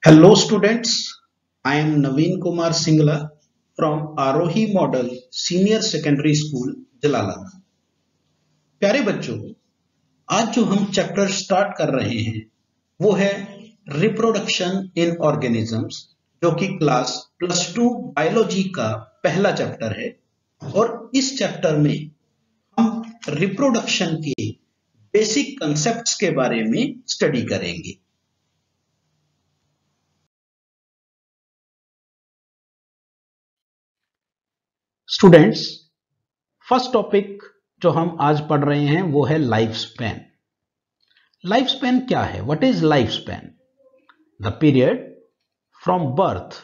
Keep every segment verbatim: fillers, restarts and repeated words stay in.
Hello students, I am Naveen Kumar Singla from Arohi Model Senior Secondary School, Jalalabad। प्यारे बच्चों, आज जो हम चैप्टर स्टार्ट कर रहे हैं वो है रिप्रोडक्शन इन ऑर्गेनिजम्स, जो कि क्लास प्लस टू बायोलॉजी का पहला चैप्टर है। और इस चैप्टर में हम रिप्रोडक्शन के बेसिक कंसेप्ट्स के बारे में स्टडी करेंगे। स्टूडेंट्स, फर्स्ट टॉपिक जो हम आज पढ़ रहे हैं वो है लाइफ स्पैन। लाइफ स्पैन क्या है? What is life span? The period from birth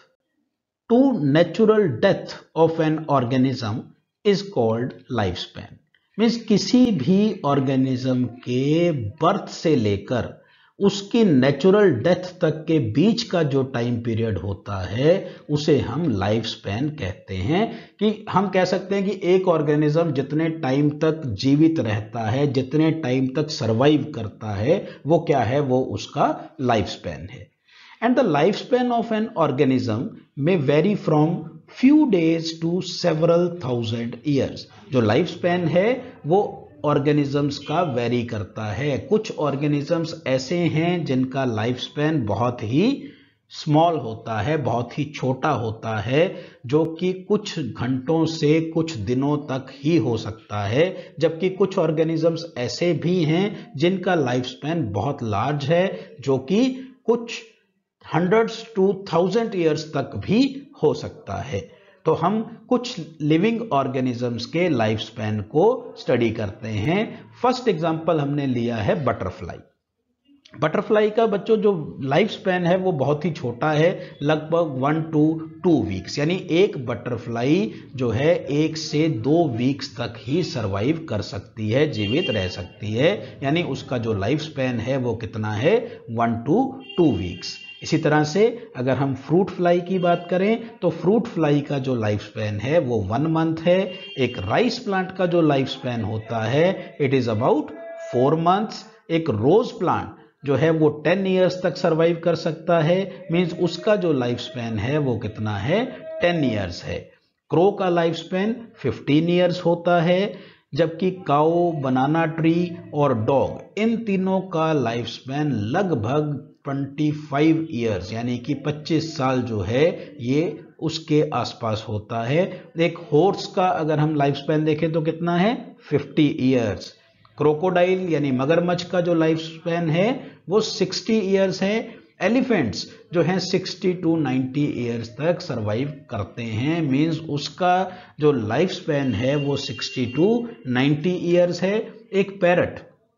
to natural death of an organism is called life span. Means किसी भी ऑर्गेनिज्म के बर्थ से लेकर उसकी नेचुरल डेथ तक के बीच का जो टाइम पीरियड होता है उसे हम लाइफ स्पैन कहते हैं। कि हम कह सकते हैं कि एक ऑर्गेनिज्म जितने टाइम तक जीवित रहता है, जितने टाइम तक सरवाइव करता है, वो क्या है? वो उसका लाइफ स्पैन है। And the life span of an organism में vary from few days to several thousand years. जो लाइफ स्पैन है वो ऑर्गेनिजम्स का वेरी करता है। कुछ ऑर्गेनिजम्स ऐसे हैं जिनका लाइफ स्पैन बहुत ही स्मॉल होता है, बहुत ही छोटा होता है, जो कि कुछ घंटों से कुछ दिनों तक ही हो सकता है। जबकि कुछ ऑर्गेनिजम्स ऐसे भी हैं जिनका लाइफ स्पैन बहुत लार्ज है, जो कि कुछ हंड्रेड्स टू थाउजेंड ईयर्स तक भी हो सकता है। तो हम कुछ लिविंग ऑर्गेनिजम्स के लाइफ स्पैन को स्टडी करते हैं। फर्स्ट एग्जांपल हमने लिया है बटरफ्लाई। बटरफ्लाई का बच्चों जो लाइफ स्पैन है वो बहुत ही छोटा है, लगभग वन टू टू वीक्स। यानी एक बटरफ्लाई जो है एक से दो वीक्स तक ही सरवाइव कर सकती है, जीवित रह सकती है। यानी उसका जो लाइफ स्पैन है वो कितना है? One to two weeks. इसी तरह से अगर हम फ्रूट फ्लाई की बात करें तो फ्रूट फ्लाई का जो लाइफ स्पैन है वो वन मंथ है। एक राइस प्लांट का जो लाइफ स्पैन होता है it is about four months. एक रोज प्लांट जो है वो टेन ईयर्स तक सरवाइव कर सकता है। मींस उसका जो लाइफ स्पैन है वो कितना है? टेन ईयर्स है। क्रो का लाइफ स्पैन फिफ्टीन ईयर्स होता है। जबकि काऊ, बनाना ट्री और डॉग, इन तीनों का लाइफ स्पैन लगभग पच्चीस ईयर्स यानी कि पच्चीस साल जो है ये उसके आसपास होता है। एक हॉर्स का अगर हम लाइफ स्पैन देखें तो कितना है? पचास ईयर्स। क्रोकोडाइल यानी मगरमच्छ का जो लाइफ स्पैन है वो साठ ईयर्स है। एलिफेंट्स जो हैं साठ टू नब्बे ईयर्स तक सरवाइव करते हैं। मींस उसका जो लाइफ स्पैन है वो साठ टू नब्बे ईयर्स है। एक पैरट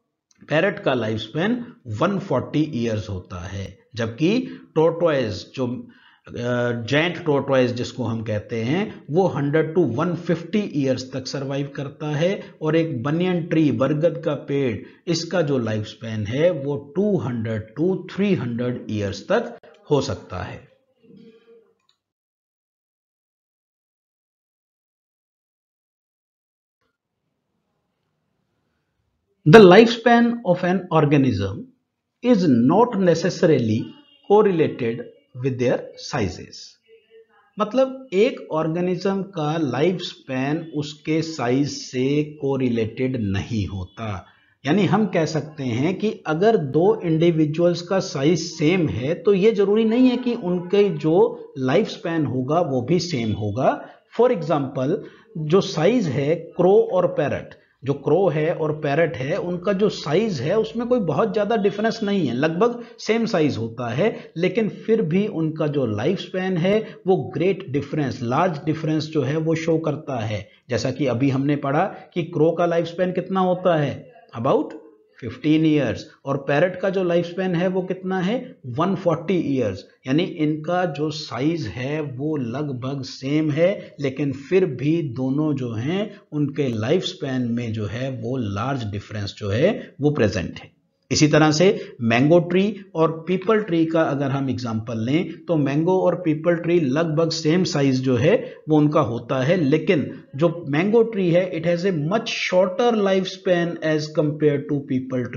पैरट का लाइफ स्पैन एक सौ चालीस ईयर्स होता है। जबकि टोर्टोइज जो जायंट टोर्टोइज जिसको हम कहते हैं वो सौ टू एक सौ पचास ईयर्स तक सरवाइव करता है। और एक बनियन ट्री, बरगद का पेड़, इसका जो लाइफ स्पैन है वो दो सौ टू तीन सौ ईयर्स तक हो सकता है। The lifespan of an organism is not necessarily correlated with their sizes। मतलब एक ऑर्गेनिज्म का लाइफ स्पैन उसके साइज से कोरिलेटेड नहीं होता। यानी हम कह सकते हैं कि अगर दो इंडिविजुअल्स का साइज सेम है तो ये जरूरी नहीं है कि उनके जो लाइफ स्पैन होगा वो भी सेम होगा। फॉर एग्जाम्पल, जो साइज है क्रो और पैरट, जो क्रो है और पैरट है, उनका जो साइज है उसमें कोई बहुत ज्यादा डिफरेंस नहीं है, लगभग सेम साइज होता है। लेकिन फिर भी उनका जो लाइफ स्पैन है वो ग्रेट डिफरेंस, लार्ज डिफरेंस जो है वो शो करता है। जैसा कि अभी हमने पढ़ा कि क्रो का लाइफ स्पैन कितना होता है? अबाउट पंद्रह ईयर्स। और पैरट का जो लाइफ स्पैन है वो कितना है? एक सौ चालीस ईयर्स। यानी इनका जो साइज है वो लगभग सेम है, लेकिन फिर भी दोनों जो हैं उनके लाइफ स्पैन में जो है वो लार्ज डिफरेंस जो है वो प्रेजेंट है। इसी तरह से मैंगो ट्री और पीपल ट्री का अगर हम एग्जांपल लें तो मैंगो और पीपल ट्री लगभग सेम साइज जो है वो उनका होता है। लेकिन जो मैंगो ट्री है it has a much shorter life span as compared to peepal tree.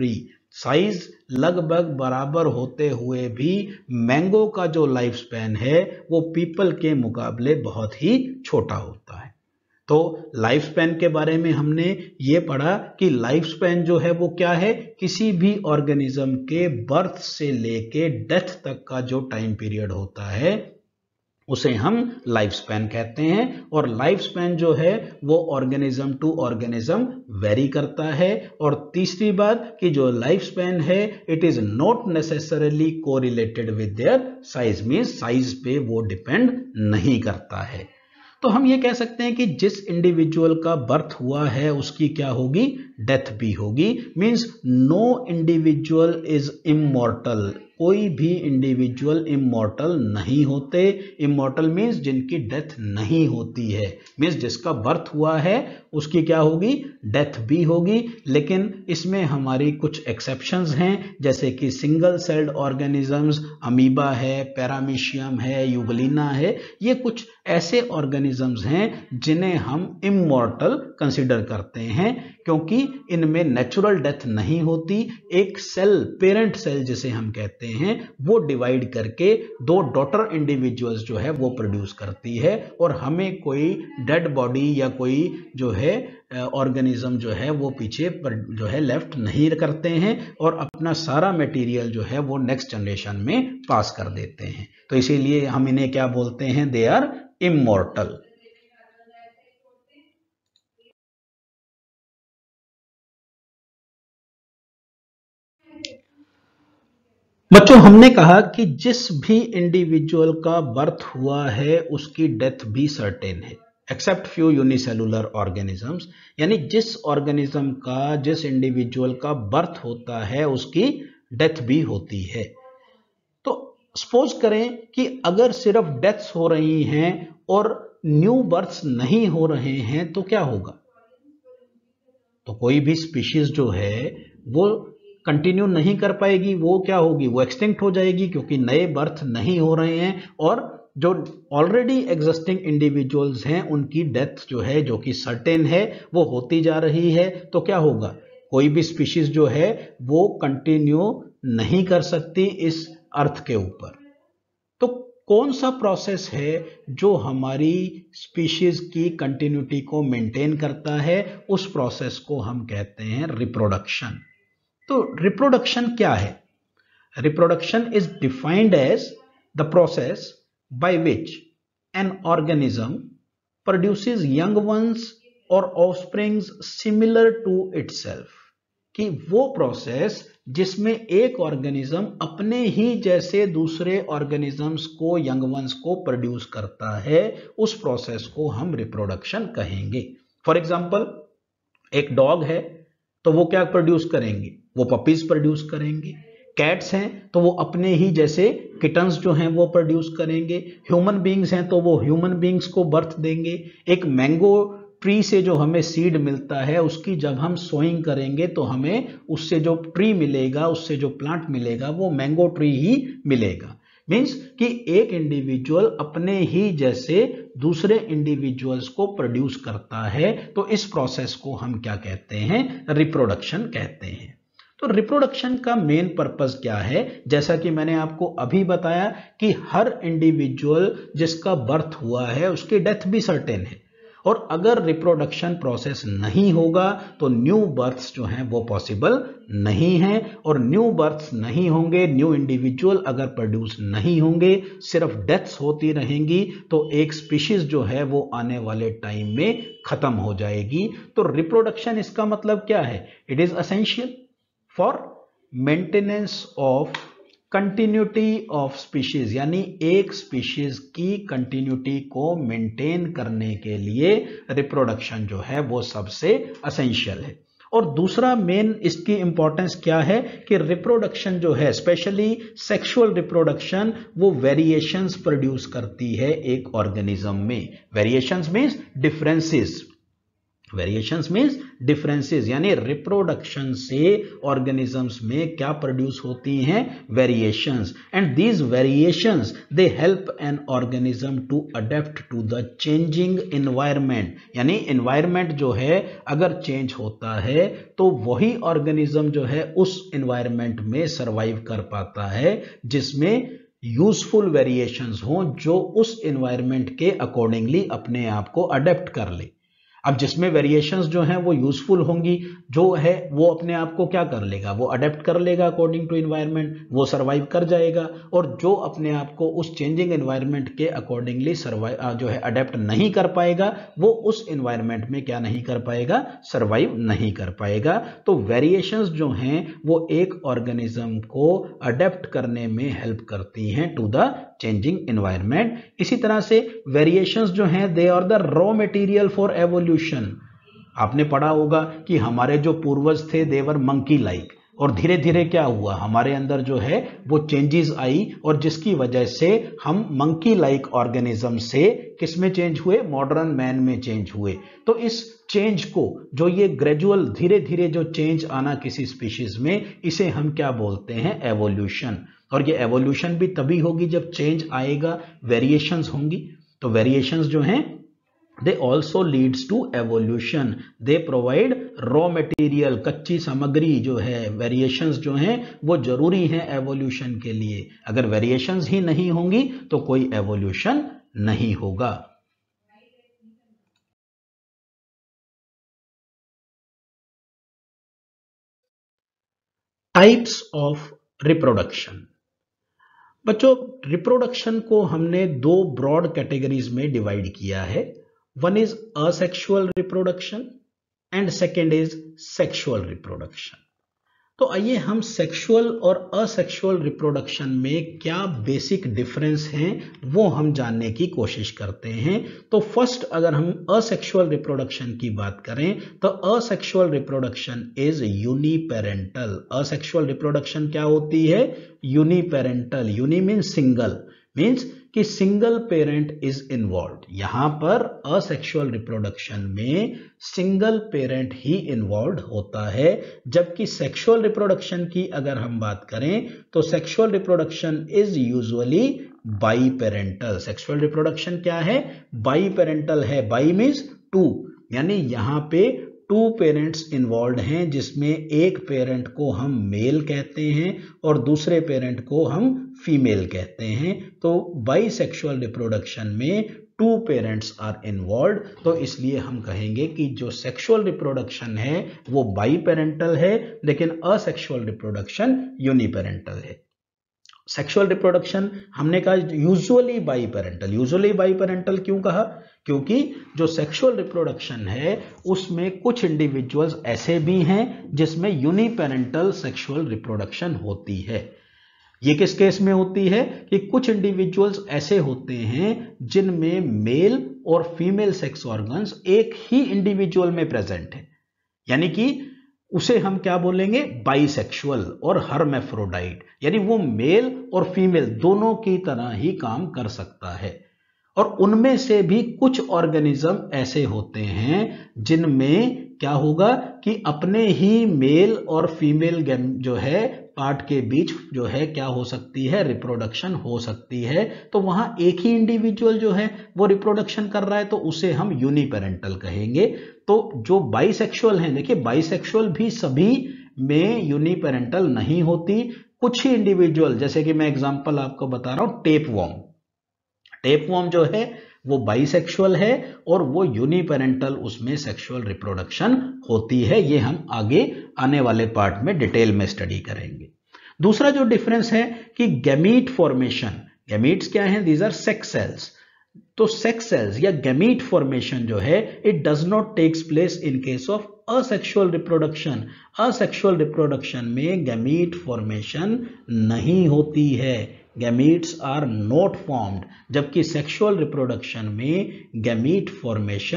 Size लगभग बराबर होते हुए भी मैंगो का जो लाइफ स्पैन है वो पीपल के मुकाबले बहुत ही छोटा होता है। तो लाइफ स्पैन के बारे में हमने ये पढ़ा कि लाइफ स्पैन जो है वो क्या है, किसी भी ऑर्गेनिज्म के बर्थ से लेके डेथ तक का जो टाइम पीरियड होता है उसे हम लाइफ स्पैन कहते हैं। और लाइफ स्पैन जो है वो ऑर्गेनिज्म टू ऑर्गेनिज्म वेरी करता है। और तीसरी बात कि जो लाइफ स्पैन है it is not necessarily correlated with their size, means size पे वो डिपेंड नहीं करता है। तो हम ये कह सकते हैं कि जिस इंडिविजुअल का बर्थ हुआ है उसकी क्या होगी, डेथ भी होगी। Means no individual is immortal, कोई भी इंडिविजुअल इमॉर्टल नहीं होते। इमॉर्टल मींस जिनकी डेथ नहीं होती है, मींस जिसका बर्थ हुआ है उसकी क्या होगी, डेथ भी होगी। लेकिन इसमें हमारी कुछ एक्सेप्शंस हैं, जैसे कि सिंगल सेल्ड ऑर्गेनिजम्स, अमीबा है, पैरामीशियम है, यूगलिना है, ये कुछ ऐसे ऑर्गेनिजम्स हैं जिन्हें हम इमॉर्टल कंसिडर करते हैं क्योंकि इनमें नेचुरल डेथ नहीं होती। एक सेल, पेरेंट सेल जिसे हम कहते हैं, वो डिवाइड करके दो डॉटर इंडिविजुअल्स जो है वो प्रोड्यूस करती है और हमें कोई डेड बॉडी या कोई जो है ऑर्गेनिज्म जो है वो पीछे जो है लेफ्ट नहीं करते हैं और अपना सारा मटेरियल जो है वो नेक्स्ट जनरेशन में पास कर देते हैं। तो इसीलिए हम इन्हें क्या बोलते हैं, दे आर इमॉर्टल। बच्चों हमने कहा कि जिस भी इंडिविजुअल का बर्थ हुआ है उसकी डेथ भी सर्टेन है, एक्सेप्ट फ्यू यूनिसेलुलर ऑर्गेनिजम्स। यानी जिस ऑर्गेनिज्म का, जिस इंडिविजुअल का बर्थ होता है उसकी डेथ भी होती है। तो सपोज करें कि अगर सिर्फ डेथ्स हो रही हैं और न्यू बर्थ्स नहीं हो रहे हैं तो क्या होगा, तो कोई भी स्पीशीज जो है वो कंटिन्यू नहीं कर पाएगी, वो क्या होगी, वो एक्सटिंक्ट हो जाएगी क्योंकि नए बर्थ नहीं हो रहे हैं और जो ऑलरेडी एग्जिस्टिंग इंडिविजुअल्स हैं उनकी डेथ जो है, जो कि सर्टेन है, वो होती जा रही है। तो क्या होगा, कोई भी स्पीशीज जो है वो कंटिन्यू नहीं कर सकती इस अर्थ के ऊपर। तो कौन सा प्रोसेस है जो हमारी स्पीशीज की कंटिन्यूटी को मेंटेन करता है, उस प्रोसेस को हम कहते हैं रिप्रोडक्शन। तो रिप्रोडक्शन क्या है, reproduction is defined as the process by which an organism produces young ones और ऑफस्प्रिंग्स सिमिलर टू इटसेल्फ, कि वो प्रोसेस जिसमें एक ऑर्गेनिज्म अपने ही जैसे दूसरे ऑर्गेनिजम्स को, यंग वंस को प्रोड्यूस करता है, उस प्रोसेस को हम रिप्रोडक्शन कहेंगे। फॉर एग्जाम्पल एक डॉग है तो वो क्या प्रोड्यूस करेंगे, वो पपीज प्रोड्यूस करेंगे। कैट्स हैं तो वो अपने ही जैसे किटन्स जो हैं वो प्रोड्यूस करेंगे। ह्यूमन बींग्स हैं तो वो ह्यूमन बींग्स को बर्थ देंगे। एक मैंगो ट्री से जो हमें सीड मिलता है उसकी जब हम सोइंग करेंगे तो हमें उससे जो ट्री मिलेगा, उससे जो प्लांट मिलेगा वो मैंगो ट्री ही मिलेगा। मीन्स कि एक इंडिविजुअल अपने ही जैसे दूसरे इंडिविजुअल्स को प्रोड्यूस करता है, तो इस प्रोसेस को हम क्या कहते हैं, रिप्रोडक्शन कहते हैं। तो रिप्रोडक्शन का मेन पर्पस क्या है, जैसा कि मैंने आपको अभी बताया कि हर इंडिविजुअल जिसका बर्थ हुआ है उसकी डेथ भी सर्टेन है और अगर रिप्रोडक्शन प्रोसेस नहीं होगा तो न्यू बर्थ्स जो हैं वो पॉसिबल नहीं है और न्यू बर्थ्स नहीं होंगे, न्यू इंडिविजुअल अगर प्रोड्यूस नहीं होंगे, सिर्फ डेथ्स होती रहेंगी तो एक स्पीशीज जो है वो आने वाले टाइम में खत्म हो जाएगी। तो रिप्रोडक्शन इसका मतलब क्या है, it is essential for maintenance of continuity of species, यानी एक स्पीशीज की कंटिन्यूटी को मेंटेन करने के लिए रिप्रोडक्शन जो है वो सबसे एसेंशियल है। और दूसरा मेन इसकी इंपॉर्टेंस क्या है कि रिप्रोडक्शन जो है, स्पेशली सेक्सुअल रिप्रोडक्शन, वो वेरिएशंस प्रोड्यूस करती है एक ऑर्गेनिज्म में। Variations means differences, variations means differences, यानी रिप्रोडक्शन से ऑर्गेनिजम्स में क्या प्रोड्यूस होती हैं, variations, and these variations they help an organism to adapt to the changing environment, यानी एनवायरनमेंट जो है अगर चेंज होता है तो वही ऑर्गेनिज्म जो है उस एनवायरनमेंट में सरवाइव कर पाता है जिसमें यूजफुल वेरिएशंस हों, जो उस एनवायरनमेंट के अकॉर्डिंगली अपने आप को अडेप्ट कर ले। अब जिसमें वेरिएशंस जो हैं वो यूजफुल होंगी, जो है वो अपने आप को क्या कर लेगा, वो अडेप्ट कर लेगा अकॉर्डिंग टू एनवायरनमेंट, वो सरवाइव कर जाएगा, और जो अपने आप को उस चेंजिंग एनवायरनमेंट के अकॉर्डिंगली सरवाइव जो है अडेप्ट नहीं कर पाएगा, वो उस एनवायरनमेंट में क्या नहीं कर पाएगा, सरवाइव नहीं कर पाएगा। तो वेरिएशंस जो हैं वो एक ऑर्गेनिज्म को अडेप्ट करने में हेल्प करती हैं टू द चेंजिंग एनवायरनमेंट। इसी तरह से वेरिएशंस जो हैं they are the raw material for evolution. आपने पढ़ा होगा कि हमारे जो पूर्वज थे देवर मंकी लाइक, और धीरे धीरे क्या हुआ, हमारे अंदर जो है वो चेंजेस आई, और जिसकी वजह से हम मंकी लाइक ऑर्गेनिज्म से किस में चेंज हुए, मॉडर्न मैन में चेंज हुए। तो इस चेंज को, जो ये ग्रेजुअल धीरे धीरे जो चेंज आना किसी स्पीशीज में, इसे हम क्या बोलते हैं, एवोल्यूशन। और ये एवोल्यूशन भी तभी होगी जब चेंज आएगा, वेरिएशंस होंगी। तो वेरिएशंस जो हैं they also leads to evolution, they provide raw material, कच्ची सामग्री जो है, वेरिएशंस जो हैं वो जरूरी हैं एवोल्यूशन के लिए। अगर वेरिएशंस ही नहीं होंगी तो कोई एवोल्यूशन नहीं होगा। Types of reproduction. बच्चों, रिप्रोडक्शन को हमने दो ब्रॉड कैटेगरीज में डिवाइड किया है। One is asexual reproduction and second is sexual reproduction. तो आइए हम सेक्सुअल और असेक्सुअल रिप्रोडक्शन में क्या बेसिक डिफरेंस हैं वो हम जानने की कोशिश करते हैं। तो फर्स्ट अगर हम असेक्सुअल रिप्रोडक्शन की बात करें तो asexual reproduction is uniparental. Asexual reproduction क्या होती है, uniparental. Uni means single, means कि सिंगल पेरेंट इज इन्वॉल्व। यहां पर असेक्सुअल रिप्रोडक्शन में सिंगल पेरेंट ही इन्वॉल्व होता है, जबकि सेक्सुअल रिप्रोडक्शन की अगर हम बात करें तो sexual reproduction is usually biparental. Sexual reproduction क्या है, बाई पेरेंटल है। बाई मीन्स टू, यानी यहां पे टू पेरेंट्स इन्वॉल्व हैं, जिसमें एक पेरेंट को हम मेल कहते हैं और दूसरे पेरेंट को हम फीमेल कहते हैं। तो बाइसेक्सुअल रिप्रोडक्शन में टू पेरेंट्स आर इन्वॉल्व, तो इसलिए हम कहेंगे कि जो सेक्सुअल रिप्रोडक्शन है वो बाई पेरेंटल है, लेकिन असेक्सुअल रिप्रोडक्शन यूनिपेरेंटल है। सेक्सुअल रिप्रोडक्शन हमने कहा usually biparental. Usually biparental क्यों कहा, क्योंकि जो सेक्सुअल रिप्रोडक्शन है उसमें कुछ इंडिविजुअल्स ऐसे भी हैं जिसमें यूनिपेरेंटल सेक्सुअल रिप्रोडक्शन होती है। ये किस केस में होती है कि कुछ इंडिविजुअल्स ऐसे होते हैं जिनमें मेल और फीमेल सेक्स ऑर्गन्स एक ही इंडिविजुअल में प्रेजेंट है, यानी कि उसे हम क्या बोलेंगे, बाइसेक्सुअल और हर्मेफ्रोडाइट, यानी वो मेल और फीमेल दोनों की तरह ही काम कर सकता है। और उनमें से भी कुछ ऑर्गेनिज्म ऐसे होते हैं जिनमें क्या होगा कि अपने ही मेल और फीमेल जो है पार्ट के बीच जो है क्या हो सकती है, रिप्रोडक्शन हो सकती है। तो वहां एक ही इंडिविजुअल जो है वो रिप्रोडक्शन कर रहा है, तो उसे हम यूनिपेरेंटल कहेंगे। तो जो बाइसेक्सुअल हैं, देखिए बाइसेक्सुअल भी सभी में यूनिपेरेंटल नहीं होती, कुछ ही इंडिविजुअल, जैसे कि मैं एग्जांपल आपको बता रहा हूं, टेपवॉर्म। टेपवॉर्म जो है वो बाइसेक्सुअल है और वो यूनिपेरेंटल उसमें सेक्सुअल रिप्रोडक्शन होती है। ये हम आगे आने वाले पार्ट में डिटेल में स्टडी करेंगे। दूसरा जो डिफरेंस है कि गैमीट फॉर्मेशन, गैमीट्स क्या हैं, दीज आर सेक्स सेल्स। तो सेक्स सेल्स या गैमीट फॉर्मेशन जो है it does not takes place in case of asexual reproduction. Asexual reproduction में गैमीट फॉर्मेशन नहीं होती है, गैमीट्स आर नॉट फॉर्म्ड, जबकि सेक्सुअल रिप्रोडक्शन में गैमीट फॉर्मेशन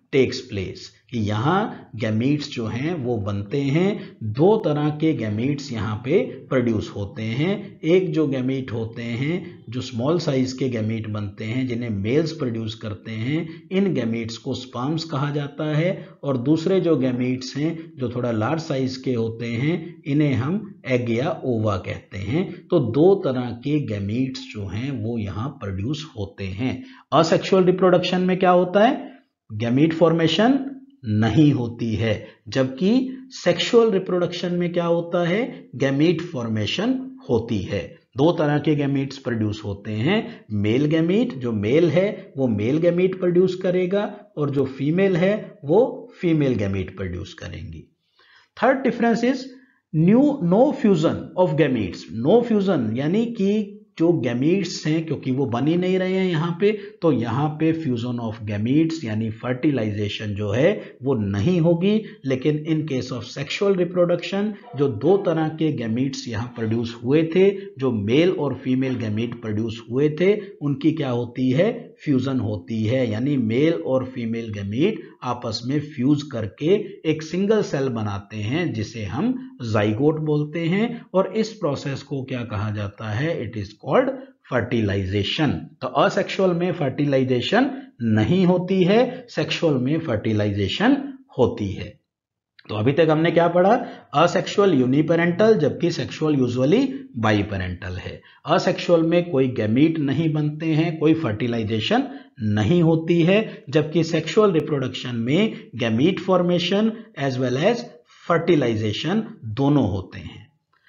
टेक्स प्लेस, कि यहाँ गैमीट्स जो हैं वो बनते हैं। दो तरह के गैमीट्स यहाँ पे प्रोड्यूस होते हैं। एक जो गैमीट होते हैं जो स्मॉल साइज के गैमीट बनते हैं जिन्हें मेल्स प्रोड्यूस करते हैं, इन गैमीट्स को स्पर्म्स कहा जाता है। और दूसरे जो गैमीट्स हैं जो थोड़ा लार्ज साइज के होते हैं इन्हें हम एग या ओवा कहते हैं। तो दो तरह के गैमीट्स जो हैं वो यहाँ प्रोड्यूस होते हैं। असेक्सुअल रिप्रोडक्शन में क्या होता है? गैमीट फॉर्मेशन नहीं होती है, जबकि सेक्सुअल रिप्रोडक्शन में क्या होता है? गैमीट फॉर्मेशन होती है। दो तरह के गैमीट्स प्रोड्यूस होते हैं। मेल गैमीट, जो मेल है वो मेल गैमीट प्रोड्यूस करेगा और जो फीमेल है वो फीमेल गैमीट प्रोड्यूस करेंगी। Third difference is new no fusion of gametes. No fusion यानी कि जो गैमीट्स हैं क्योंकि वो बन ही नहीं रहे हैं यहाँ पे, तो यहाँ पे फ्यूजन ऑफ गैमीट्स यानी फर्टिलाइजेशन जो है वो नहीं होगी। लेकिन in case of sexual reproduction जो दो तरह के गैमीट्स यहाँ प्रोड्यूस हुए थे, जो मेल और फीमेल गैमीट प्रोड्यूस हुए थे, उनकी क्या होती है? फ्यूजन होती है। यानी मेल और फीमेल गैमीट आपस में फ्यूज करके एक सिंगल सेल बनाते हैं जिसे हम जाइगोट बोलते हैं। और इस प्रोसेस को क्या कहा जाता है? It is called fertilisation. तो असेक्सुअल में फर्टिलाइजेशन नहीं होती है, सेक्सुअल में फर्टिलाइजेशन होती है। तो अभी तक हमने क्या पढ़ा? असेक्सुअल यूनिपेरेंटल, जबकि सेक्सुअल यूजुअली बाइपेरेंटल है। असेक्सुअल में कोई गैमीट नहीं बनते हैं, कोई फर्टिलाइजेशन नहीं होती है, जबकि सेक्सुअल रिप्रोडक्शन में gamete formation as well as fertilisation दोनों होते हैं।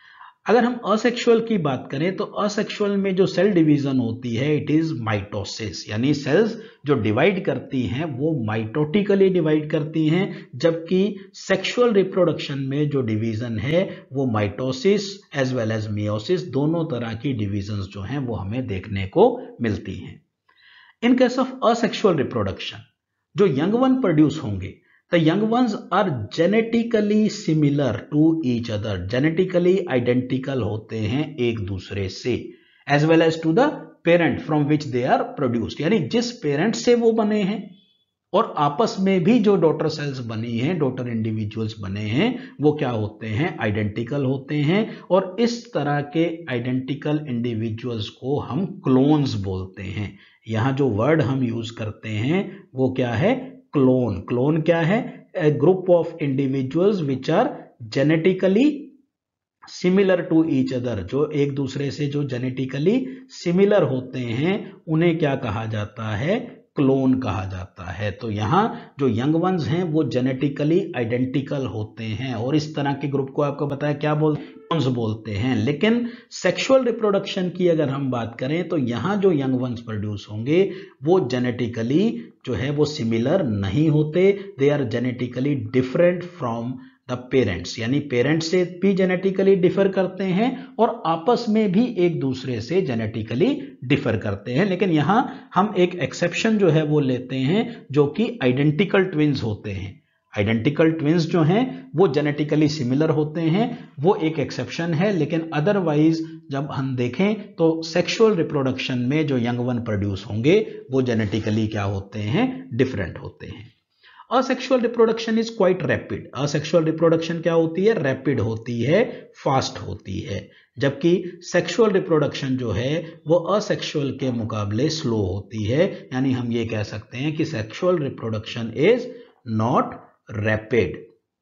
अगर हम असेक्सुअल की बात करें तो असेक्सुअल में जो सेल डिवीजन होती है इट इज माइटोसिस, यानी सेल्स जो डिवाइड करती हैं वो माइटोटिकली डिवाइड करती हैं, जबकि सेक्सुअल रिप्रोडक्शन में जो डिवीजन है वो mitosis as well as meiosis, दोनों तरह की डिवीजन्स जो हैं वो हमें देखने को मिलती हैं। In case of asexual reproduction जो यंग वन प्रोड्यूस होंगे, the young ones are genetically similar to each other, genetically identical होते हैं एक दूसरे से, as well as to the parent from which they are produced, यानी जिस पेरेंट से वो बने हैं और आपस में भी जो डॉटर सेल्स बनी हैं, डॉटर इंडिविजुअल्स बने हैं, वो क्या होते हैं? आइडेंटिकल होते हैं। और इस तरह के आइडेंटिकल इंडिविजुअल्स को हम क्लोन्स बोलते हैं। यहाँ जो वर्ड हम यूज करते हैं वो क्या है? क्लोन। क्लोन क्या है? A group of individuals which are genetically similar to each other, जो एक दूसरे से जो जेनेटिकली सिमिलर होते हैं उन्हें क्या कहा जाता है? क्लोन कहा जाता है। तो यहाँ जो यंग वंस हैं वो जेनेटिकली आइडेंटिकल होते हैं और इस तरह के ग्रुप को आपको बताया क्या बोलते बोलते हैं। लेकिन सेक्सुअल रिप्रोडक्शन की अगर हम बात करें तो यहाँ जो यंग वंस प्रोड्यूस होंगे वो जेनेटिकली जो है वो सिमिलर नहीं होते, they are genetically different from the parents, यानी पेरेंट्स से भी जेनेटिकली डिफर करते हैं और आपस में भी एक दूसरे से जेनेटिकली डिफर करते हैं। लेकिन यहाँ हम एक एक्सेप्शन जो है वो लेते हैं जो कि आइडेंटिकल ट्विंस होते हैं। आइडेंटिकल ट्विंस जो हैं वो जेनेटिकली सिमिलर होते हैं, वो एक एक्सेप्शन है। लेकिन अदरवाइज जब हम देखें तो सेक्सुअल रिप्रोडक्शन में जो यंग वन प्रोड्यूस होंगे वो जेनेटिकली क्या होते हैं? डिफरेंट होते हैं। Asexual reproduction is quite rapid. Asexual reproduction क्या होती है? रैपिड होती है, फास्ट होती है, जबकि सेक्सुअल रिप्रोडक्शन जो है वो असेक्सुअल के मुकाबले स्लो होती है। यानी हम ये कह सकते हैं कि sexual reproduction is not rapid.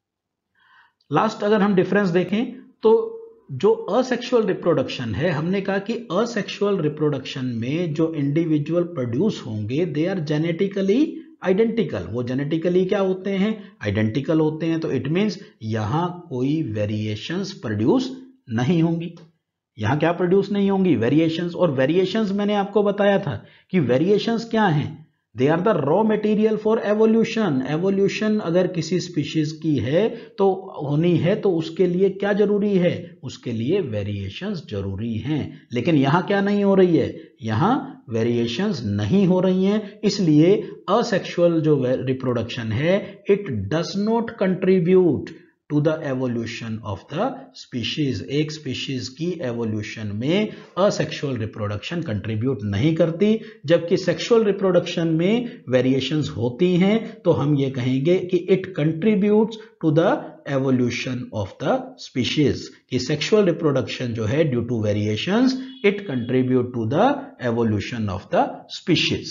Last अगर हम डिफरेंस देखें तो जो असेक्सुअल रिप्रोडक्शन है, हमने कहा कि असेक्सुअल रिप्रोडक्शन में जो इंडिविजुअल प्रोड्यूस होंगे दे आर जेनेटिकली आइडेंटिकल। वो जेनेटिकली क्या होते हैं? आइडेंटिकल होते हैं। तो इट मींस यहां कोई वेरिएशंस प्रोड्यूस नहीं होंगी। यहां क्या प्रोड्यूस नहीं होंगी? वेरिएशंस। और वेरिएशंस मैंने आपको बताया था कि वेरिएशंस क्या हैं? They are the raw material for evolution. Evolution अगर किसी स्पीशीज की है तो होनी है तो उसके लिए क्या जरूरी है? उसके लिए वेरिएशंस जरूरी हैं। लेकिन यहां क्या नहीं हो रही है? यहां वेरिएशंस नहीं हो रही हैं। इसलिए असेक्सुअल जो रिप्रोडक्शन है it does not contribute to the evolution of the species. एक स्पीशीज की एवोल्यूशन में असेक्सुअल रिप्रोडक्शन कंट्रीब्यूट नहीं करती, जबकि सेक्सुअल रिप्रोडक्शन में वेरिएशंस होती हैं, तो हम ये कहेंगे कि it contributes to the evolution of the species. कि सेक्सुअल रिप्रोडक्शन जो है due to variations, it contribute to the evolution of the species.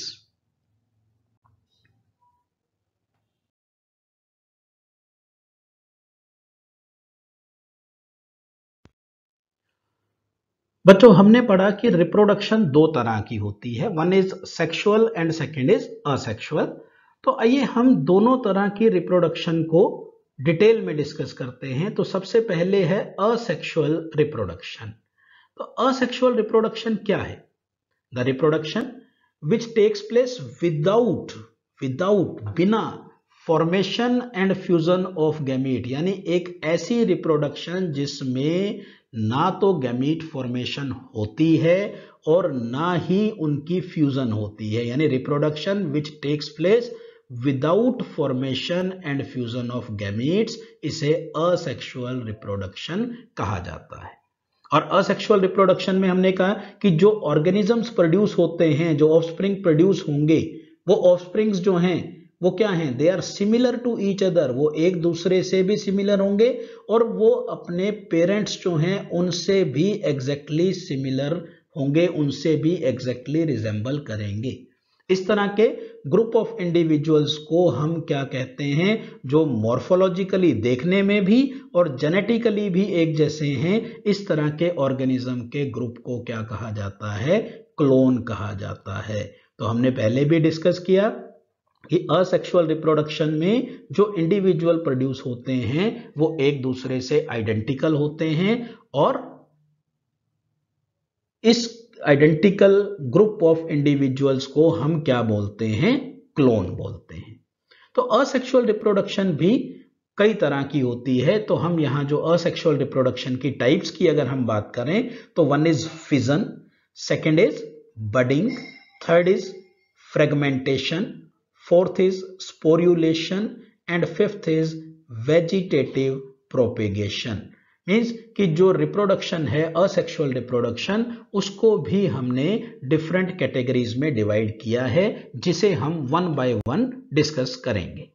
बच्चों, हमने पढ़ा कि रिप्रोडक्शन दो तरह की होती है, one is sexual and second is asexual. तो आइए हम दोनों तरह की रिप्रोडक्शन को डिटेल में डिस्कस करते हैं। तो सबसे पहले है असेक्सुअल रिप्रोडक्शन। तो असेक्सुअल रिप्रोडक्शन क्या है? The reproduction which takes place without without बिना formation and fusion of gamete, यानी एक ऐसी रिप्रोडक्शन जिसमें ना तो गैमीट फॉर्मेशन होती है और ना ही उनकी फ्यूजन होती है, यानी reproduction which takes place without formation and fusion of gametes, इसे असेक्सुअल रिप्रोडक्शन कहा जाता है। और असेक्सुअल रिप्रोडक्शन में हमने कहा कि जो ऑर्गेनिजम्स प्रोड्यूस होते हैं, जो ऑफस्प्रिंग प्रोड्यूस होंगे, वो ऑफस्प्रिंग्स जो हैं वो क्या हैं? They are similar to each other, वो एक दूसरे से भी सिमिलर होंगे और वो अपने पेरेंट्स जो हैं उनसे भी एग्जैक्टली सिमिलर होंगे, उनसे भी एग्जैक्टली रिजेंबल करेंगे। इस तरह के ग्रुप ऑफ इंडिविजुअल्स को हम क्या कहते हैं? जो मॉर्फोलॉजिकली देखने में भी और जेनेटिकली भी एक जैसे हैं, इस तरह के ऑर्गेनिज्म के ग्रुप को क्या कहा जाता है? क्लोन कहा जाता है। तो हमने पहले भी डिस्कस किया कि असेक्सुअल रिप्रोडक्शन में जो इंडिविजुअल प्रोड्यूस होते हैं वो एक दूसरे से आइडेंटिकल होते हैं और इस आइडेंटिकल ग्रुप ऑफ इंडिविजुअल्स को हम क्या बोलते हैं? क्लोन बोलते हैं। तो असेक्सुअल रिप्रोडक्शन भी कई तरह की होती है। तो हम यहां जो असेक्सुअल रिप्रोडक्शन की टाइप्स की अगर हम बात करें तो one is fission, second is budding, third is fragmentation, fourth is sporulation and fifth is vegetative propagation। मीन्स कि जो रिप्रोडक्शन है असेक्सुअल रिप्रोडक्शन, उसको भी हमने डिफरेंट कैटेगरीज में डिवाइड किया है, जिसे हम वन बाय वन डिस्कस करेंगे।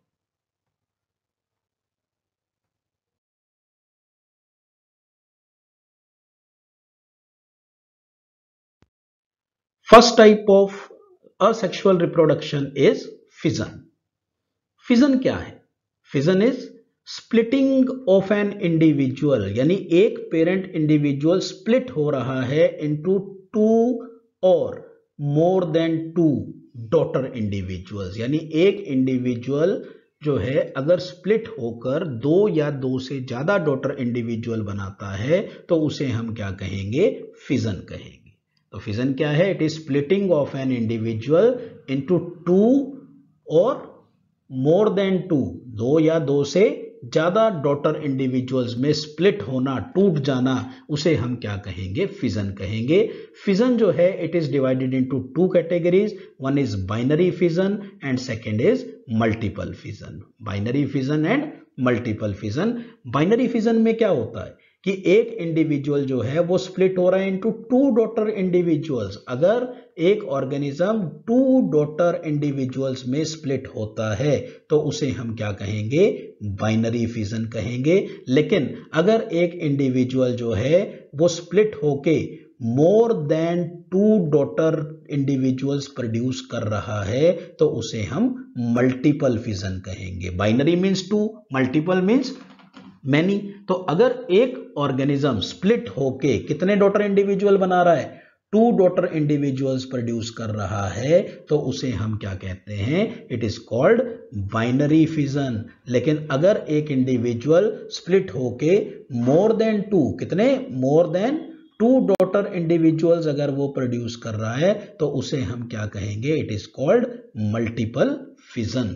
First type of asexual reproduction is fission. Fission क्या है? Fission is splitting of an individual, यानी एक पेरेंट इंडिविजुअल स्प्लिट हो रहा है इनटू टू और more than two daughter individuals. यानी एक इंडिविजुअल जो है अगर स्प्लिट होकर दो या दो से ज्यादा डॉटर इंडिविजुअल बनाता है तो उसे हम क्या कहेंगे? फिजन कहेंगे। तो फिजन क्या है? It is splitting of an individual into two और मोर देन टू, दो या दो से ज्यादा डॉटर इंडिविजुअल्स में स्प्लिट होना, टूट जाना, उसे हम क्या कहेंगे? फिजन कहेंगे। फिजन जो है it is divided into two categories, one is binary fission and second is multiple fission. Binary fission and multiple fission. Binary fission में क्या होता है कि एक इंडिविजुअल जो है वो स्प्लिट हो रहा है इनटू टू डॉटर इंडिविजुअल्स। अगर एक ऑर्गेनिज्म टू डॉटर इंडिविजुअल्स में स्प्लिट होता है तो उसे हम क्या कहेंगे? बाइनरी फिजन कहेंगे। लेकिन अगर एक इंडिविजुअल जो है वो स्प्लिट होके more than two daughter individuals produce कर रहा है तो उसे हम मल्टीपल फिजन कहेंगे। Binary means two, multiple means many. तो अगर एक ऑर्गेनिज्म स्प्लिट होके कितने डॉटर इंडिविजुअल बना रहा है? टू डॉटर इंडिविजुअल्स प्रोड्यूस कर रहा है तो उसे हम क्या कहते हैं? It is called binary fission. लेकिन अगर एक इंडिविजुअल स्प्लिट होके मोर देन टू, कितने? More than two daughter individuals अगर वो प्रोड्यूस कर रहा है तो उसे हम क्या कहेंगे? It is called multiple fission.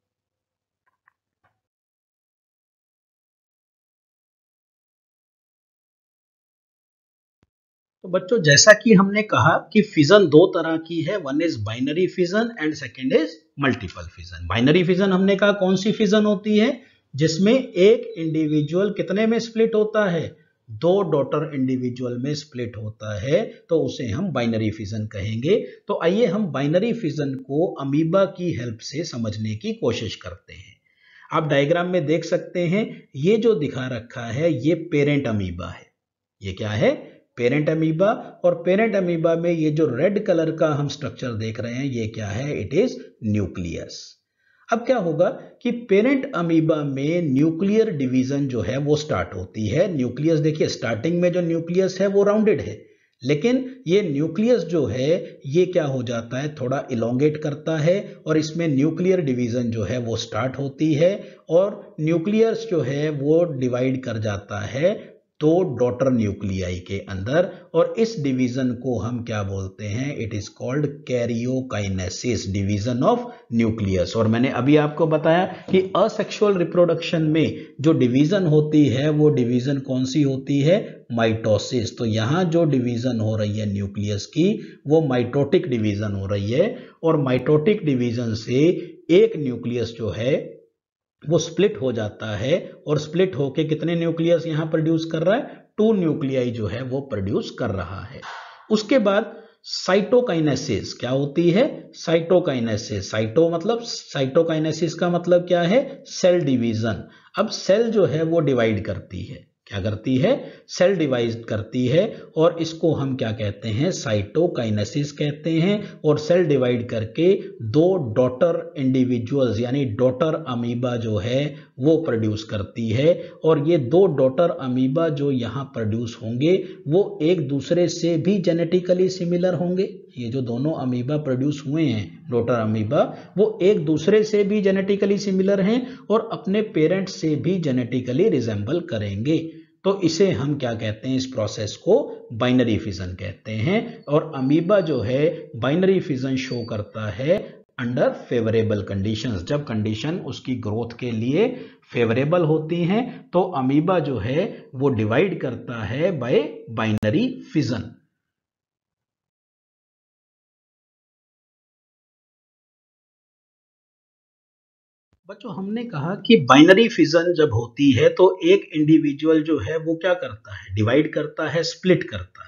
तो बच्चों, जैसा कि हमने कहा कि फिजन दो तरह की है, one is binary fission and second is multiple fission. Binary fission हमने कहा कौन सी फिजन होती है? जिसमें एक इंडिविजुअल कितने में स्प्लिट होता है, दो डॉटर इंडिविजुअल में स्प्लिट होता है, तो उसे हम बाइनरी फिजन कहेंगे। तो आइए हम बाइनरी फिजन को अमीबा की हेल्प से समझने की कोशिश करते हैं। आप डायग्राम में देख सकते हैं, ये जो दिखा रखा है ये पेरेंट अमीबा है। ये क्या है, पेरेंट अमीबा। और पेरेंट अमीबा में ये जो रेड कलर का हम स्ट्रक्चर देख रहे हैं ये क्या है, इट इज न्यूक्लियस। अब क्या होगा कि पेरेंट अमीबा में न्यूक्लियर डिवीजन जो है वो स्टार्ट होती है। न्यूक्लियस देखिए, स्टार्टिंग में जो न्यूक्लियस है वो राउंडेड है, लेकिन ये न्यूक्लियस जो है ये क्या हो जाता है, थोड़ा इलोंगेट करता है और इसमें न्यूक्लियर डिवीजन जो है वो स्टार्ट होती है और न्यूक्लियस जो है वो डिवाइड कर जाता है दो डॉटर न्यूक्लियाई के अंदर, और इस डिवीजन को हम क्या बोलते हैं, it is called karyokinesis, division of nucleus. और मैंने अभी आपको बताया कि असेक्सुअल रिप्रोडक्शन में जो डिवीजन होती है वो डिवीजन कौन सी होती है, माइटोसिस। तो यहां जो डिवीजन हो रही है न्यूक्लियस की वो माइटोटिक डिवीजन हो रही है, और माइटोटिक डिवीजन से एक न्यूक्लियस जो है वो स्प्लिट हो जाता है, और स्प्लिट होके कितने न्यूक्लियस यहां प्रोड्यूस कर रहा है, टू न्यूक्लियाई जो है वो प्रोड्यूस कर रहा है। उसके बाद साइटोकाइनेसिस क्या होती है, साइटोकाइनेसिस, साइटो मतलब साइटोकाइनेसिस का मतलब क्या है, सेल डिवीजन। अब सेल जो है वो डिवाइड करती है, क्या करती है, सेल डिवाइड करती है, और इसको हम क्या कहते हैं, साइटोकाइनेसिस कहते हैं। और सेल डिवाइड करके दो डॉटर इंडिविजुअल्स यानी डॉटर अमीबा जो है वो प्रोड्यूस करती है, और ये दो डॉटर अमीबा जो यहाँ प्रोड्यूस होंगे वो एक दूसरे से भी जेनेटिकली सिमिलर होंगे। ये जो दोनों अमीबा प्रोड्यूस हुए हैं, डॉटर अमीबा, वो एक दूसरे से भी जेनेटिकली सिमिलर हैं और अपने पेरेंट्स से भी जेनेटिकली रिजेंबल करेंगे। तो इसे हम क्या कहते हैं, इस प्रोसेस को बाइनरी फिजन कहते हैं। और अमीबा जो है बाइनरी फिजन शो करता है अंडर फेवरेबल कंडीशंस। जब कंडीशन उसकी ग्रोथ के लिए फेवरेबल होती हैं तो अमीबा जो है वो डिवाइड करता है बाय बाइनरी फिजन। बच्चों, हमने कहा कि बाइनरी फिजन जब होती है तो एक इंडिविजुअल जो है वो क्या करता है, डिवाइड करता है, स्प्लिट करता है।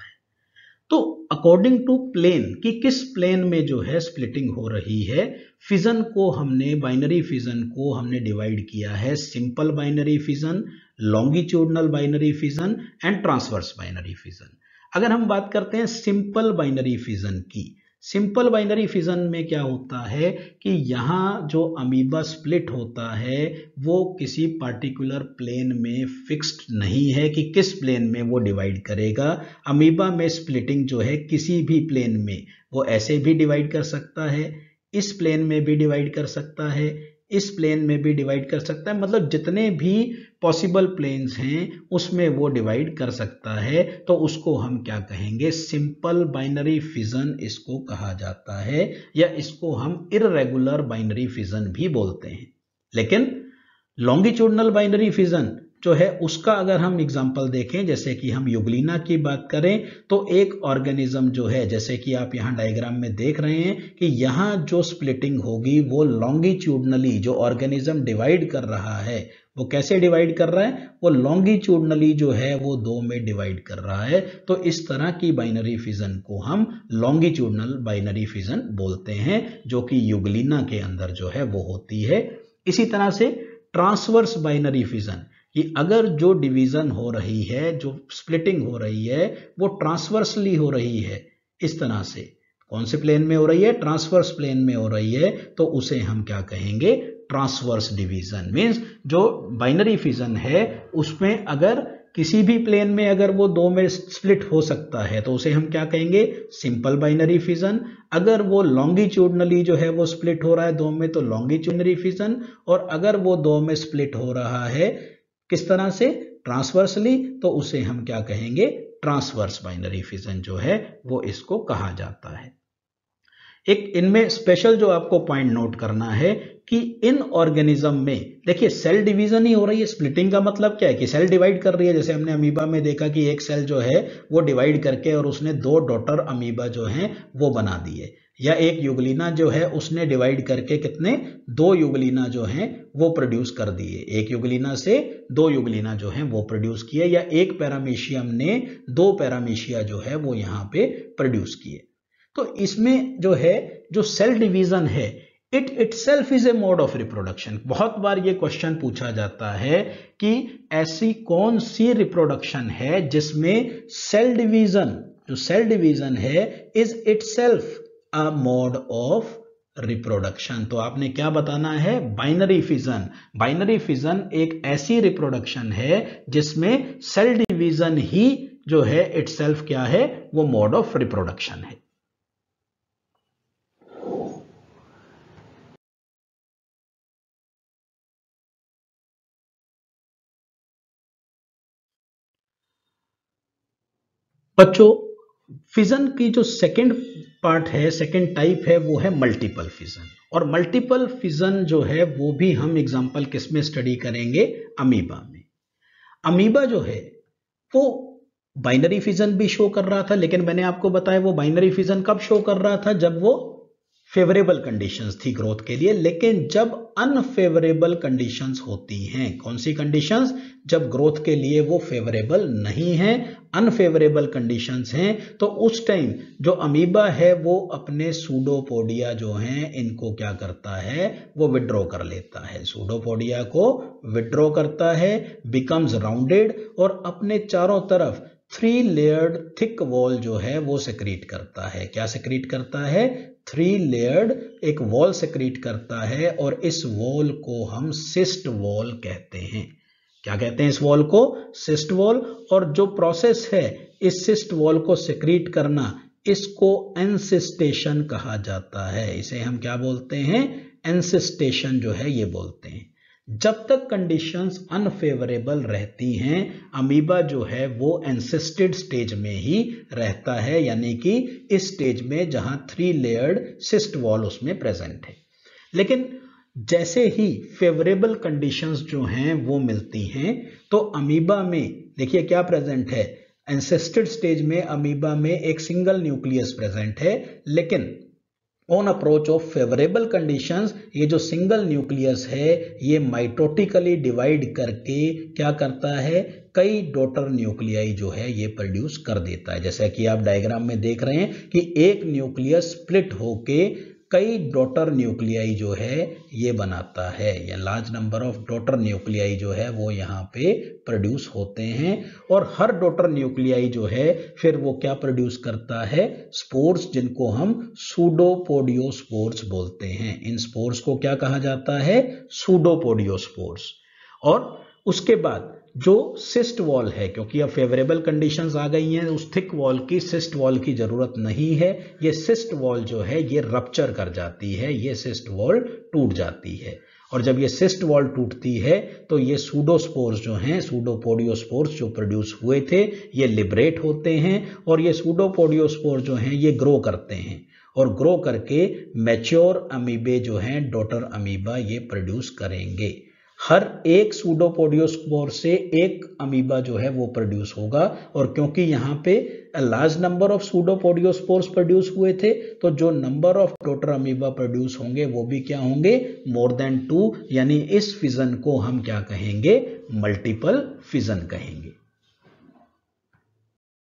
तो अकॉर्डिंग टू प्लेन कि किस प्लेन में जो है स्प्लिटिंग हो रही है, फिजन को हमने बाइनरी फिजन को हमने डिवाइड किया है simple binary fission, longitudinal binary fission and transverse binary fission. अगर हम बात करते हैं सिंपल बाइनरी फिजन की, सिंपल बाइनरी फिजन में क्या होता है कि यहाँ जो अमीबा स्प्लिट होता है वो किसी पार्टिकुलर प्लेन में फिक्स्ड नहीं है कि किस प्लेन में वो डिवाइड करेगा। अमीबा में स्प्लिटिंग जो है किसी भी प्लेन में वो ऐसे भी डिवाइड कर सकता है, इस प्लेन में भी डिवाइड कर सकता है, इस प्लेन में भी डिवाइड कर सकता है, मतलब जितने भी पॉसिबल प्लेन्स हैं उसमें वो डिवाइड कर सकता है। तो उसको हम क्या कहेंगे, सिंपल बाइनरी फिजन इसको कहा जाता है, या इसको हम इररेगुलर बाइनरी फिजन भी बोलते हैं। लेकिन लॉन्गिट्यूडनल बाइनरी फिजन जो है उसका अगर हम एग्जांपल देखें, जैसे कि हम यूग्लिना की बात करें, तो एक ऑर्गेनिज्म जो है, जैसे कि आप यहाँ डायग्राम में देख रहे हैं कि यहाँ जो स्प्लिटिंग होगी वो लॉन्गिट्यूडनली, जो ऑर्गेनिज्म डिवाइड कर रहा है वो कैसे डिवाइड कर रहा है, वो लॉन्गिट्यूडनली जो है वो दो में डिवाइड कर रहा है। तो इस तरह की बाइनरी फिजन को हम लॉन्गिट्यूडनल बाइनरी फिजन बोलते हैं, जो कि यूग्लिना के अंदर जो है वो होती है। इसी तरह से ट्रांसवर्स बाइनरी फिजन, कि अगर जो डिवीजन हो रही है, जो स्प्लिटिंग हो रही है वो ट्रांसवर्सली हो रही है, इस तरह से कौन से प्लेन में हो रही है, ट्रांसवर्स प्लेन में हो रही है, तो उसे हम क्या कहेंगे, ट्रांसवर्स डिवीजन। मींस जो बाइनरी फिजन है उसमें अगर किसी भी प्लेन में अगर वो दो में स्प्लिट हो सकता है तो उसे हम क्या कहेंगे, सिंपल बाइनरी फिजन। अगर वो लॉन्गिट्यूडनली जो है वो स्प्लिट हो रहा है दो में तो लॉन्गिट्यूडनरी फिजन, और अगर वो दो में स्प्लिट हो रहा है किस तरह से, ट्रांसवर्सली, तो उसे हम क्या कहेंगे, ट्रांसवर्स बाइनरी फिजन जो है वो इसको कहा जाता है। एक इनमें स्पेशल जो आपको पॉइंट नोट करना है कि इन ऑर्गेनिज्म में देखिए सेल डिवीजन ही हो रही है। स्प्लिटिंग का मतलब क्या है कि सेल डिवाइड कर रही है। जैसे हमने अमीबा में देखा कि एक सेल जो है वो डिवाइड करके और उसने दो डॉटर अमीबा जो हैं वो बना दिए, या एक युगलिना जो है उसने डिवाइड करके कितने दो युगलिना जो हैं वो प्रोड्यूस कर दिए, एक युगलिना से दो युगलिना जो हैं वो प्रोड्यूस किए, या एक पैरामीशियम ने दो पैरामीशिया जो है वो यहाँ पे प्रोड्यूस किए। तो इसमें जो है जो सेल डिवीजन है it itself is a mode of reproduction. बहुत बार ये क्वेश्चन पूछा जाता है कि ऐसी कौन सी रिप्रोडक्शन है जिसमें सेल डिवीजन, जो सेल डिवीजन है is itself a mode of reproduction. तो आपने क्या बताना है, बाइनरी फिजन। बाइनरी फिजन एक ऐसी रिप्रोडक्शन है जिसमें सेल डिवीजन ही जो है इटसेल्फ क्या है, वो मोड ऑफ रिप्रोडक्शन है। बच्चों फिजन की जो सेकंड पार्ट है, सेकंड टाइप है, वो है मल्टीपल फिजन। और मल्टीपल फिजन जो है वो भी हम एग्जांपल किस में स्टडी करेंगे, अमीबा में। अमीबा जो है वो बाइनरी फिजन भी शो कर रहा था, लेकिन मैंने आपको बताया वो बाइनरी फिजन कब शो कर रहा था, जब वो फेवरेबल कंडीशंस थी ग्रोथ के लिए। लेकिन जब अनफेवरेबल कंडीशंस होती हैं, कौन सी कंडीशंस, जब ग्रोथ के लिए वो फेवरेबल नहीं है, अनफेवरेबल कंडीशंस हैं, तो उस टाइम जो अमीबा है वो अपने सूडोपोडिया जो हैं इनको क्या करता है, वो विड्रॉ कर लेता है, सूडोपोडिया को विड्रॉ करता है, बिकम्स राउंडेड और अपने चारों तरफ थ्री लेयर्ड थिक वॉल जो है वो सेक्रीट करता है। क्या सेक्रीट करता है, थ्री लेयर्ड एक वॉल सेक्रीट करता है, और इस वॉल को हम सिस्ट वॉल कहते हैं। क्या कहते हैं इस वॉल को, सिस्ट वॉल। और जो प्रोसेस है इस सिस्ट वॉल को सेक्रीट करना, इसको एनसिस्टेशन कहा जाता है। इसे हम क्या बोलते हैं, एनसिस्टेशन जो है ये बोलते हैं। जब तक कंडीशंस अनफेवरेबल रहती हैं, अमीबा जो है वो एंसिस्टेड स्टेज में ही रहता है, यानी कि इस स्टेज में जहां थ्री लेयर्ड सिस्ट वॉल उसमें प्रेजेंट है। लेकिन जैसे ही फेवरेबल कंडीशंस जो हैं वो मिलती हैं, तो अमीबा में देखिए क्या प्रेजेंट है, एंसिस्टेड स्टेज में अमीबा में एक सिंगल न्यूक्लियस प्रेजेंट है, लेकिन on approach of favourable conditions ये जो सिंगल न्यूक्लियस है ये माइटोटिकली डिवाइड करके क्या करता है, कई डॉटर न्यूक्लियाई जो है ये प्रोड्यूस कर देता है। जैसा कि आप डायग्राम में देख रहे हैं कि एक न्यूक्लियस स्प्लिट होके कई डॉटर न्यूक्लियाई जो है ये बनाता है, या large number of daughter nuclei जो है वो यहाँ पे प्रोड्यूस होते हैं। और हर डॉटर न्यूक्लियाई जो है फिर वो क्या प्रोड्यूस करता है, स्पोर्स, जिनको हम सूडोपोडियोस्पोर्स बोलते हैं। इन स्पोर्स को क्या कहा जाता है, सूडोपोडियोस्पोर्स। और उसके बाद जो सिस्ट वॉल है, क्योंकि अब फेवरेबल कंडीशंस आ गई हैं, उस थिक वॉल की सिस्ट वॉल की जरूरत नहीं है। ये सिस्ट वॉल जो है ये रप्चर कर जाती है, ये सिस्ट वॉल टूट जाती है। और जब ये सिस्ट वॉल टूटती है तो ये सूडोस्पोर्स जो हैं, सूडोपोडियोस्पोर्स जो प्रोड्यूस हुए थे, ये लिबरेट होते हैं, और ये सूडोपोडियोस्पोर्स जो हैं ये ग्रो करते हैं, और ग्रो करके मैच्योर अमीबे जो हैं, डॉटर अमीबा ये प्रोड्यूस करेंगे। हर एक सूडोपोडियोस्पोर से एक अमीबा जो है वो प्रोड्यूस होगा, और क्योंकि यहाँ पे large number of pseudopodiospores produce हुए थे, तो जो number of daughter amoeba produce होंगे वो भी क्या होंगे, मोर देन टू, यानी इस फिजन को हम क्या कहेंगे, मल्टीपल फिजन कहेंगे।